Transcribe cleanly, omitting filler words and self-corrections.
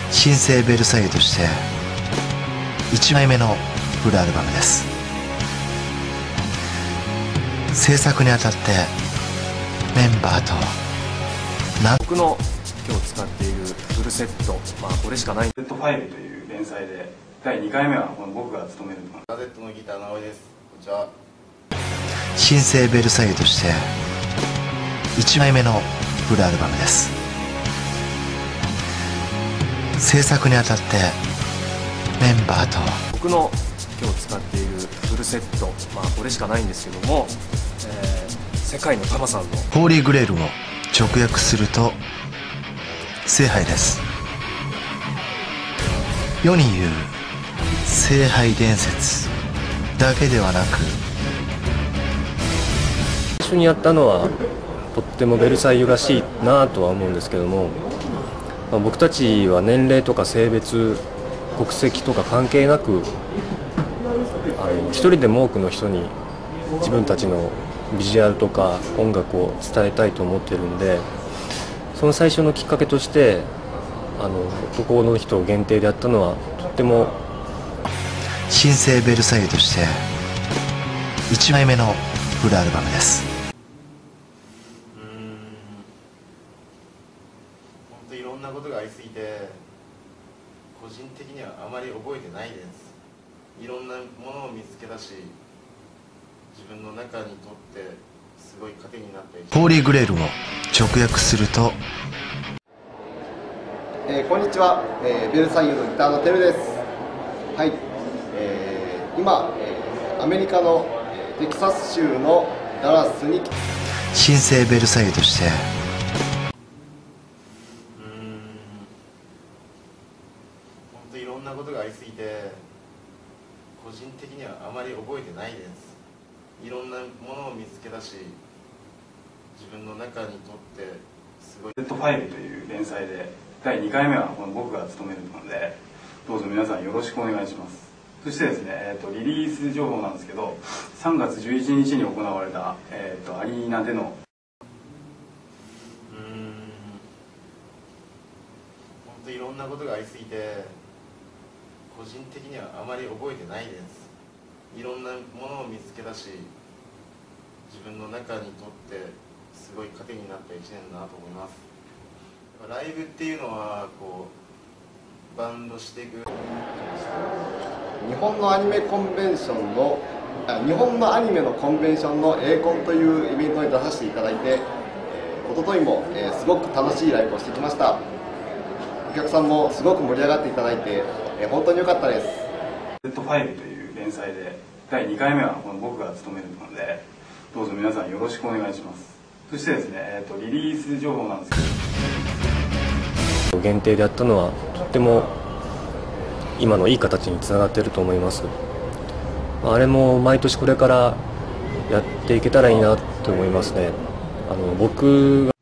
新生ベルサイユとして1枚目のフルアルバムです。制作にあたってメンバーと僕の今日使っているフルセット、これしかない。 Zファイルという連載で第2回目はこの僕が務めるのが Z のギター直江です。こんにちは。 新生ベルサイユとして1枚目のフルアルバムです。制作にあたってメンバーと僕の今日使っているフルセット、これしかないんですけども、世界のタマさんのホーリーグレールを直訳すると聖杯です。世に言う聖杯伝説だけではなく、 一緒にやったのはとってもベルサイユらしいなとは思うんですけども、僕たちは年齢とか性別、国籍とか関係なく一人でも多くの人に自分たちのビジュアルとか音楽を伝えたいと思ってるんで、その最初のきっかけとして男の人限定でやったのはとっても新生ベルサイユとして1枚目のフルアルバムです。 本当いろんなことがありすぎて個人的にはあまり覚えてないです。いろんなものを見つけ出し、自分の中にとってすごい糧になったり。 ホーリーグレールを直訳すると、 こんにちは、ベルサイユのギターのテルです。はい、今、アメリカのテキサス州のダラスに新生ベルサイユとして本当いろんなことがありすぎて個人的にはあまり覚えてないです。いろんなものを見つけ出し、自分の中にとってすごい Zファイルという連載で第2回目はこの僕が務めるので、どうぞ皆さんよろしくお願いします。そしてですね、リリース情報なんですけど、3月11日に行われた、アリーナでの本当いろんなことがありすぎて個人的にはあまり覚えてないです。いろんなものを見つけ出し、自分の中にとってすごい糧になった1年だなと思います。ライブっていうのはこうバンドしていく。 日本のアニメコンベンションの日本のアニメのコンベンションの A コンというイベントに出させていただいて、一昨日もすごく楽しいライブをしてきました。お客さんもすごく盛り上がっていただいて本当に良かったです。 Zファイルという連載で第2回目はこの僕が務めるので、どうぞ皆さんよろしくお願いします。そしてですね、リリース情報なんですけど、 限定でやったのはとっても今のいい形につながっていると思います。あれも毎年これからやっていけたらいいなと思いますね。僕が